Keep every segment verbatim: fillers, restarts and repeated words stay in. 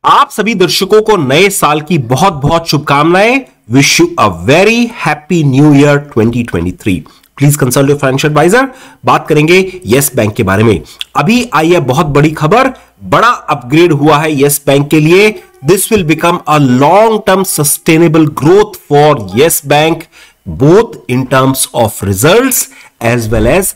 आप सभी दर्शकों को नए साल की बहुत बहुत शुभकामनाएं। Wish you a very happy new year twenty twenty three. Please consult your financial advisor. बात करेंगे यस बैंक के बारे में। अभी आई है बहुत बड़ी खबर, बड़ा अपग्रेड हुआ है यस बैंक के लिए। This will become a long term sustainable growth for Yes Bank, both in terms of results as well as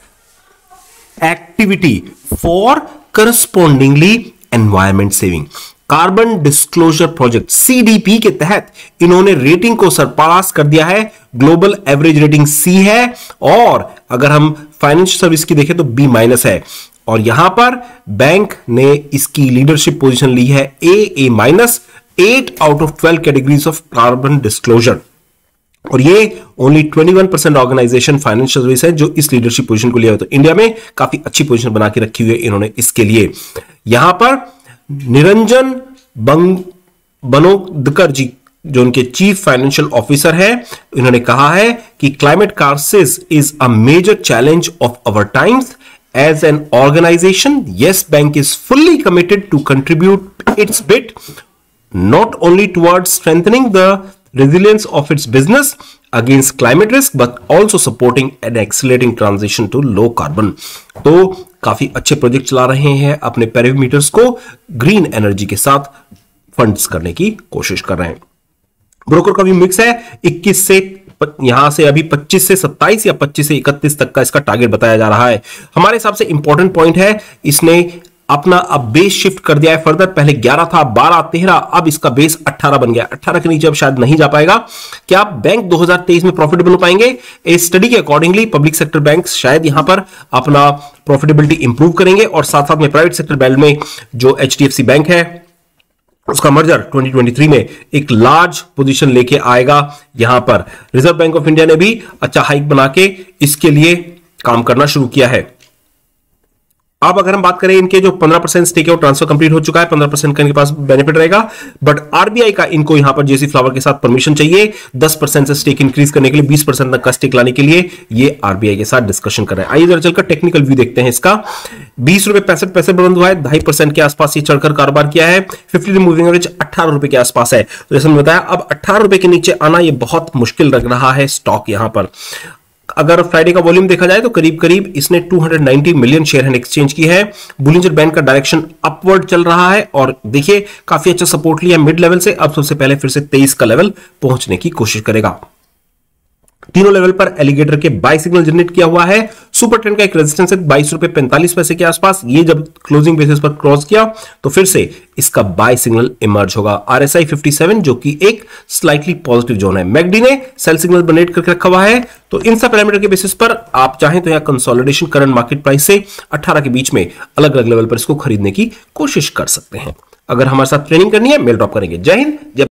activity for correspondingly environment saving. Carbon disclosure project CDP के तहत इन्होंने rating को सरपास कर दिया है। Global average rating सी है और अगर हम फाइनेंशियल सर्विस की देखें तो बी माइनस है। और यहां पर बैंक ने इसकी लीडरशिप पोजीशन ली है A A minus, eight out of twelve categories of carbon disclosure. और ये ओनली इक्कीस परसेंट ऑर्गेनाइजेशन फाइनेंशियल सर्विस है जो इस लीडरशिप पोजीशन को लिया है। तो इंडिया में काफी अच्छी पोजीशन बना के रखी हुई है इन्होंने इसके लिए। यहां पर निरंजन बंग बनोदकर जी जो उनके चीफ फाइनेंशियल ऑफिसर है, इन्होंने कहा है कि climate crisis is a major challenge of our times. As an organisation Yes Bank is fully committed to contribute its bit not only towards strengthening the resilience of its business against climate risk but also supporting an accelerating transition to low carbon। तो काफी अच्छे project चला रहे हैं, अपने parameters को green energy के साथ फंड्स करने की कोशिश कर रहे हैं। ब्रोकर का भी मिक्स है, इक्कीस से यहां से अभी पच्चीस से सत्ताईस या पच्चीस से इकतीस तक का इसका टारगेट बताया जा रहा है। हमारे हिसाब से इंपॉर्टेंट पॉइंट है, इसने अपना अब बेस शिफ्ट कर दिया है फर्दर। पहले ग्यारह था, बारह, तेरह, अब इसका बेस अठारह बन गया। अठारह के नीचे अब शायद नहीं जा पाएगा। क्या बैंक दो हज़ार तेईस में प्रॉफिटेबल हो पाएंगे? इस स्टडी के अकॉर्डिंगली पब्लिक सेक्टर बैंक्स शायद यहां पर अपना प्रॉफिटेबिलिटी इंप्रूव करेंगे और साथ साथ में प्राइवेट सेक्टर बैंक में जो एचडीएफसी बैंक है उसका मर्जर ट्वेंटी ट्वेंटी थ्री में एक लार्ज पोजीशन लेके आएगा। यहां पर रिजर्व बैंक ऑफ इंडिया ने भी अच्छा हाइक बना के इसके लिए काम करना शुरू किया है। अब अगर हम बात करें इनके जो पंद्रह परसेंट स्टेक है वो ट्रांसफर कंप्लीट हो चुका है, पंद्रह परसेंट का इनके पास बेनिफिट रहेगा। बट आरबीआई का इनको यहां पर जेसी फ्लावर के साथ परमिशन चाहिए दस परसेंट से स्टेक इंक्रीज करने के लिए, बीस परसेंट तक का स्टेक लाने के लिए ये आरबीआई के साथ डिस्कशन कर रहे हैं। आइए जरा चलकर टेक्निकल व्यू देखते हैं इसका। बीस रुपए पैंसठ पैसे बंद हुआ है, ढाई परसेंट के आसपास ये चढ़कर कारोबार किया है। फिफ्टी मूविंग एवरेज अठारह रुपए के आसपास है। तो जैसे मैंने बताया अब अठारह रुपए के नीचे आना ये बहुत मुश्किल लग रहा है स्टॉक यहां पर। अगर फ्राइडे का वॉल्यूम देखा जाए तो करीब करीब इसने दो सौ नब्बे मिलियन शेयर हैंड एक्सचेंज की है। बुलिंजर बैंक का डायरेक्शन अपवर्ड चल रहा है और देखिए काफी अच्छा सपोर्ट लिया मिड लेवल से। अब सबसे पहले फिर से तेईस का लेवल पहुंचने की कोशिश करेगा। तीनों लेवल पर एलिगेटर के बाय सिग्नल जनरेट किया हुआ है। सुपर ट्रेंड का एक रेजिस्टेंस है बाईस रुपए पैंतालीस पैसे के आसपास। ये जब क्लोजिंग बेसिस पर क्रॉस किया तो फिर से इसका बाय सिग्नल इमर्ज होगा। आरएसआई सत्तावन जो कि एक स्लाइटली पॉजिटिव जोन है। मैकडी ने सेल सिग्नल जनरेट करके रखा हुआ है। तो इन सब पैरामीटर के बेसिस पर आप चाहें तो यहां कंसोलिडेशन करंट मार्केट प्राइस से अठारह के बीच में अलग अलग लेवल पर इसको खरीदने की कोशिश कर सकते हैं। अगर हमारे साथ ट्रेनिंग करनी है मेल ड्रॉप करेंगे। जय हिंद।